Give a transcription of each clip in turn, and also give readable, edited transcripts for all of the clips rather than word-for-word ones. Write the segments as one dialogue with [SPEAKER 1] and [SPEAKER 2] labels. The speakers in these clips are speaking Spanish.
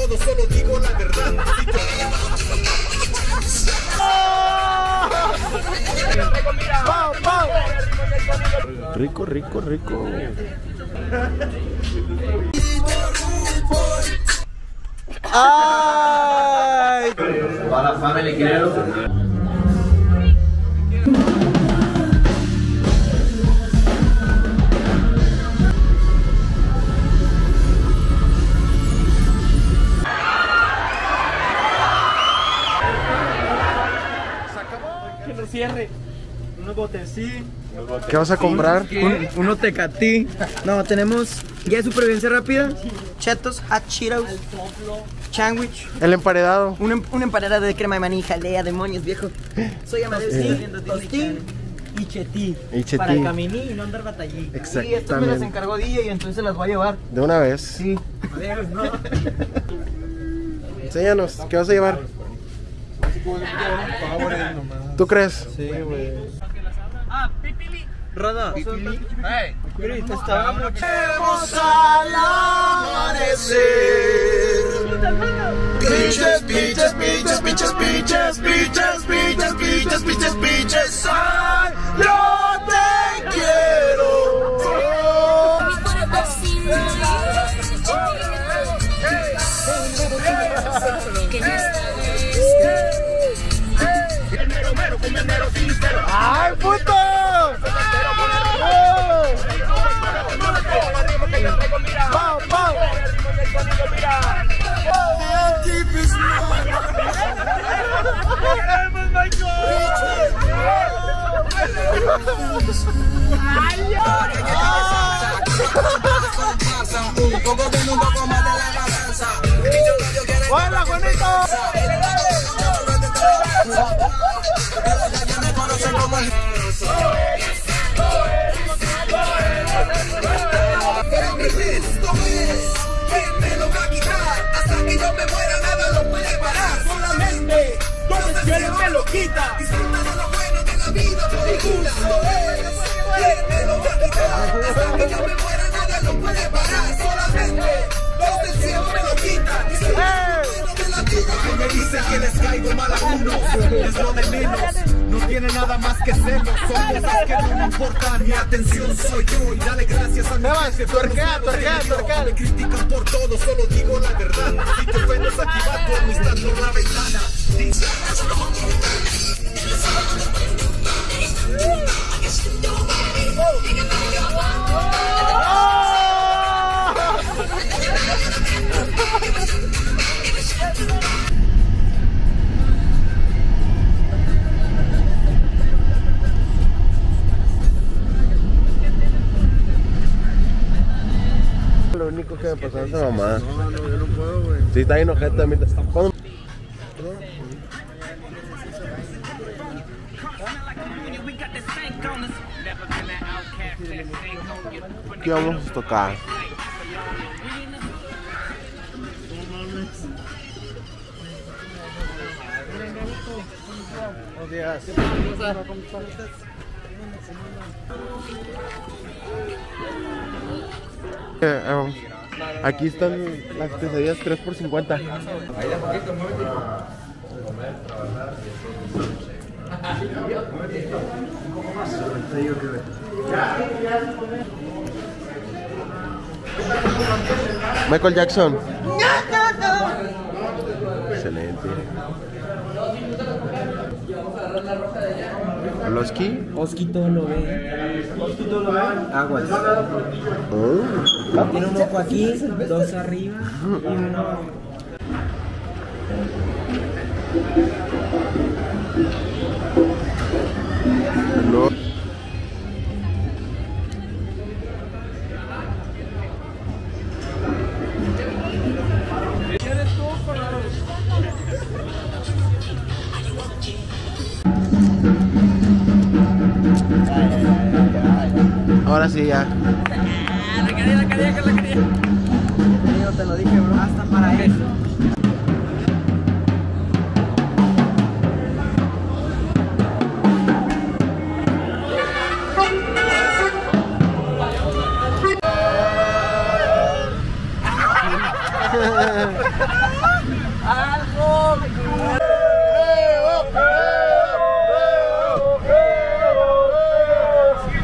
[SPEAKER 1] todo, solo digo la verdad.
[SPEAKER 2] Rico, rico, rico. ¡Ay!
[SPEAKER 3] Toda la familia quiero.
[SPEAKER 4] Que lo cierre. Unos botecillos.
[SPEAKER 2] ¿Qué vas a comprar?
[SPEAKER 4] Unos tecatí. No, tenemos guía de supervivencia rápida. Chetos, hot Cheetos, sandwich.
[SPEAKER 2] El emparedado.
[SPEAKER 4] Una empanada de crema de maní, jalea, demonios, viejo. Soy Amadeo Hostín y Chetí. Para el caminí y no andar batallí.
[SPEAKER 2] Exactamente.
[SPEAKER 4] Y estas me las encargó DJ y entonces las voy a llevar.
[SPEAKER 2] De una vez.
[SPEAKER 4] Sí.
[SPEAKER 2] Enséñanos, ¿qué vas a llevar? ¿Tú crees?
[SPEAKER 4] Sí, güey. Ah, Pipili. Rada. Pipili. Hey. Estábamos
[SPEAKER 1] Al amanecer. Piches, piches, piches, piches, piches, piches, piches, piches, piches, piches. Ay, yo te quiero.
[SPEAKER 2] ¡Ay, puto! ¡Pau, pau!
[SPEAKER 1] Un poco de un poco más de la balanza.
[SPEAKER 2] ¡Hola, Juanito!
[SPEAKER 1] Me conocen como el esto es, ¿quién me lo va a quitar? Hasta que yo me muera nada lo puede parar. Solamente donde quiere me lo quita. Disfruta de lo bueno de la vida, película. Esto es, ¿quién me lo va a quitar? Hasta que yo me muera nada lo puede parar. Solamente donde el cielo me lo quita. Disfruta de lo bueno de la vida. Que me dicen que les caigo mal a uno, es lo de menos. No tiene nada más que celos, son cosas que no me importan. Mi atención soy yo y dale gracias a mi gente.
[SPEAKER 2] Tuerquea, tuerquea, tuerquea.
[SPEAKER 1] Me critican por todo, solo digo la verdad. Si te ofendes aquí va tu amistad por la ventana.
[SPEAKER 2] Lo único que me pasó es esa mamá. No, yo no puedo, güey. Sí, está bien ojete también. ¿Cuándo? ¿Qué vamos a tocar?
[SPEAKER 4] Buenos días.
[SPEAKER 2] Aquí están las quesadillas 3 por 50. Michael Jackson. Excelente. ¿Loski?
[SPEAKER 4] Oski todo lo ve. Oski todo lo ve. Aguas.
[SPEAKER 2] Oh.
[SPEAKER 4] Tiene un ojo aquí, dos arriba y uno.
[SPEAKER 2] No. Ahora sí ya.
[SPEAKER 4] La quería. Yo te lo dije, bro. Hasta para eso.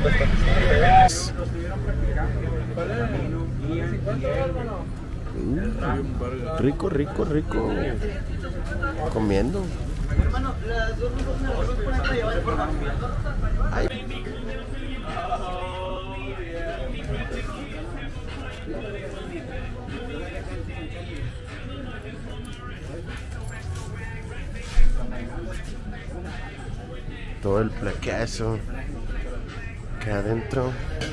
[SPEAKER 2] Rico, rico, rico. Comiendo. Ay. Todo el plaqueazo que adentro.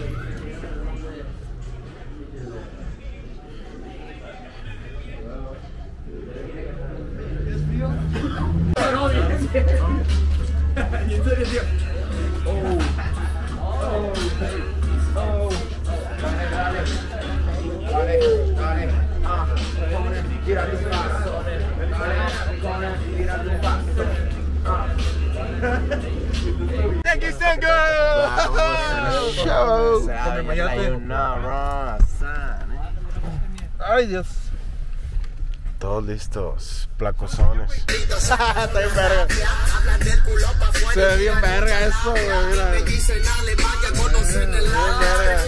[SPEAKER 5] Ay, Dios.
[SPEAKER 2] Todos listos, placozones.
[SPEAKER 5] Está bien verga. Se ve bien verga eso, güey. Mira. Bien verga.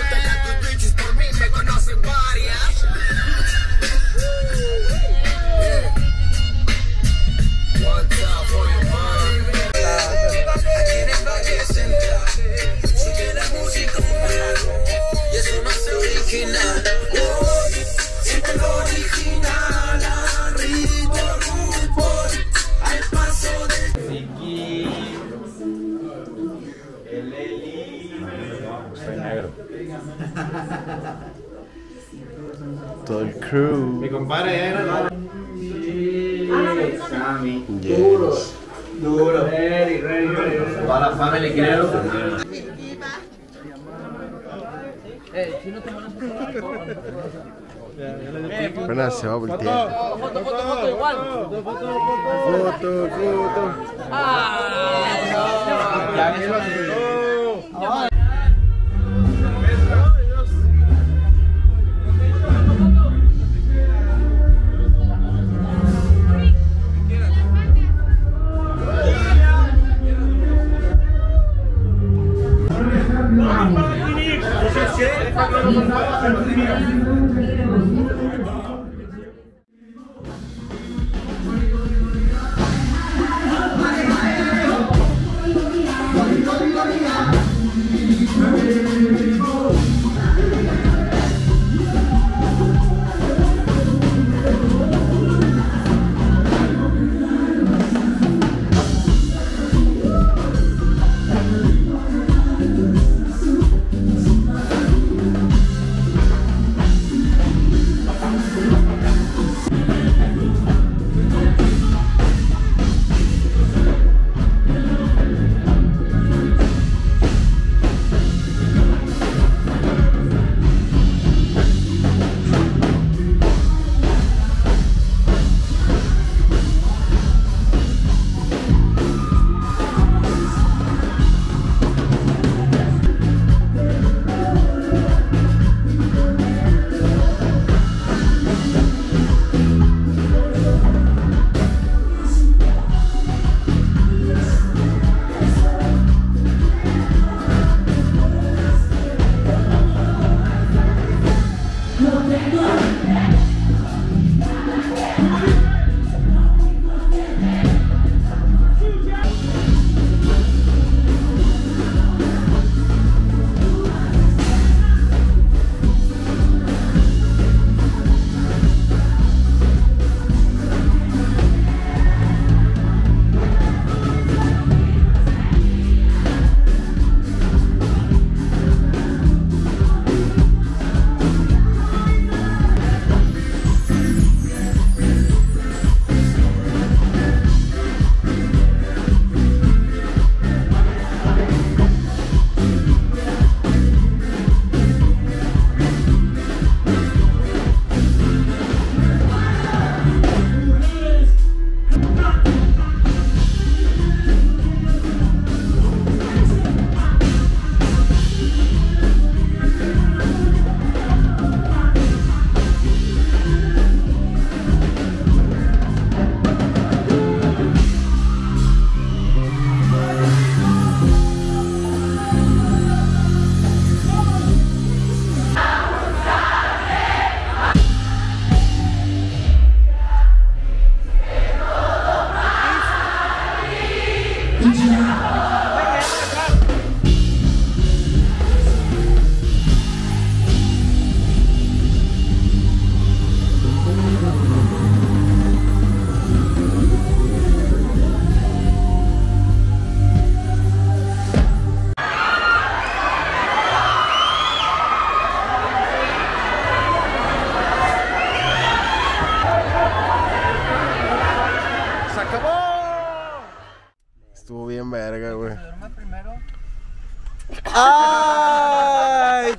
[SPEAKER 2] Todo el crew.
[SPEAKER 5] Mi compadre era, ¿no?
[SPEAKER 3] Sammy.
[SPEAKER 2] Yes.
[SPEAKER 3] Duro. Ready. Toda la family quiere.
[SPEAKER 2] Apenas se va a voltear.
[SPEAKER 4] Foto igual.
[SPEAKER 5] Foto.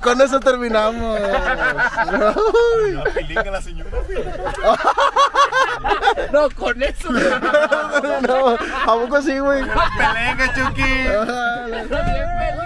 [SPEAKER 2] con eso terminamos.
[SPEAKER 5] No, pilinga la señora.
[SPEAKER 4] No, con eso.
[SPEAKER 2] No, ¿a poco sí, güey?
[SPEAKER 5] Pelenga, Chucky.